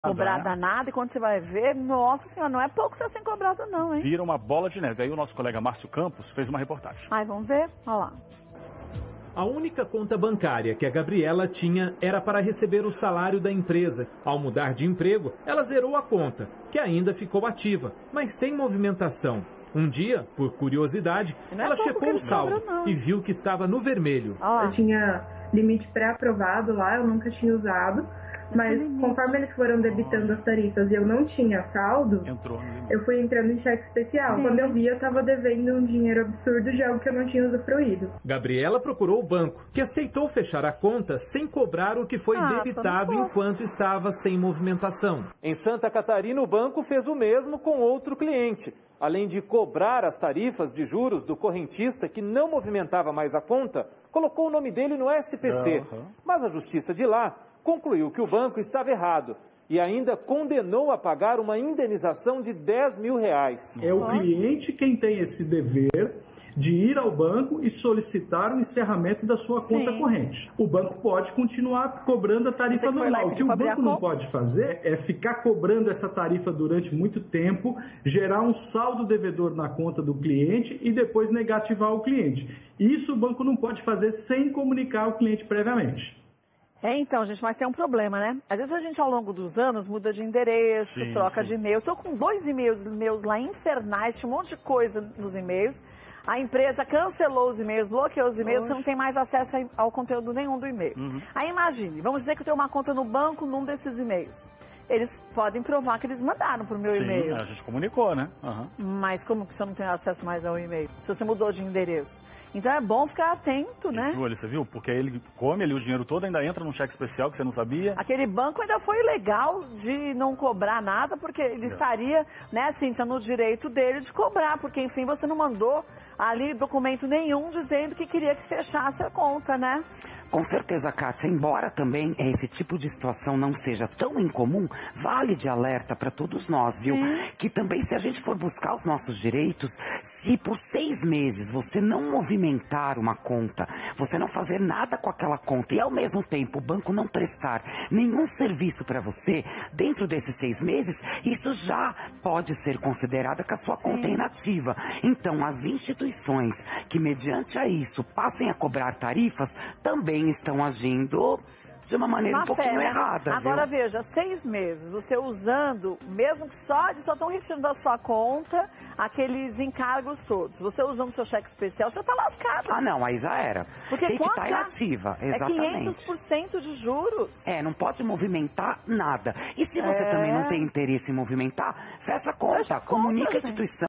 cobrada nada, e quando você vai ver, nossa senhora, não é pouco que está sendo cobrado não, hein? Vira uma bola de neve. Aí o nosso colega Márcio Campos fez uma reportagem. Ai, vamos ver? Olha lá. A única conta bancária que a Gabriela tinha era para receber o salário da empresa. Ao mudar de emprego, ela zerou a conta, que ainda ficou ativa, mas sem movimentação. Um dia, por curiosidade, ela checou o saldo e viu que estava no vermelho. Eu tinha limite pré-aprovado lá, eu nunca tinha usado. Mas conforme eles foram debitando as tarifas e eu não tinha saldo, eu fui entrando em cheque especial. Sim. Quando eu vi, eu estava devendo um dinheiro absurdo de algo que eu não tinha usufruído. Gabriela procurou o banco, que aceitou fechar a conta sem cobrar o que foi debitado enquanto estava sem movimentação. Em Santa Catarina, o banco fez o mesmo com outro cliente. Além de cobrar as tarifas de juros do correntista que não movimentava mais a conta, colocou o nome dele no SPC. Mas a justiça de lá concluiu que o banco estava errado e ainda condenou a pagar uma indenização de R$10 mil. É o cliente quem tem esse dever de ir ao banco e solicitar o encerramento da sua conta corrente. O banco pode continuar cobrando a tarifa normal. O que o banco não pode fazer é ficar cobrando essa tarifa durante muito tempo, gerar um saldo devedor na conta do cliente e depois negativar o cliente. Isso o banco não pode fazer sem comunicar ao cliente previamente. Então, gente, mas tem um problema, né? Às vezes a gente, ao longo dos anos, muda de endereço, troca de e-mail. Eu tô com 2 e-mails meus lá infernais, tinha um monte de coisa nos e-mails. A empresa cancelou os e-mails, bloqueou os e-mails, você não tem mais acesso ao conteúdo nenhum do e-mail. Aí imagine, vamos dizer que eu tenho uma conta no banco num desses e-mails. Eles podem provar que eles mandaram para o meu e-mail. Sim, a gente comunicou, né? Mas como que você não tem acesso mais ao e-mail? Se você mudou de endereço. Então é bom ficar atento, né? Ju, você viu? Porque aí ele come ali o dinheiro todo, ainda entra num cheque especial que você não sabia. Aquele banco ainda foi legal de não cobrar nada, porque ele estaria, né, Cíntia, no direito dele de cobrar, porque, enfim, você não mandou ali documento nenhum dizendo que queria que fechasse a conta, né? Com certeza, Kátia, embora também esse tipo de situação não seja tão incomum, vale de alerta para todos nós, viu? Que também, se a gente for buscar os nossos direitos, se por 6 meses você não movimentar uma conta, você não fazer nada com aquela conta e ao mesmo tempo o banco não prestar nenhum serviço para você, dentro desses 6 meses, isso já pode ser considerado que a sua conta é inativa. Então, as instituições que, mediante a isso, passem a cobrar tarifas, também estão agindo de uma maneira um pouquinho errada. Agora veja, 6 meses, você usando, mesmo que eles só estão retirando da sua conta aqueles encargos todos. Você usando o seu cheque especial, já está lascado. Ah, não, aí já era. Porque tem que estar inativa, exatamente. É 500% de juros. Não pode movimentar nada. E se você também não tem interesse em movimentar, fecha a conta, comunica a instituição.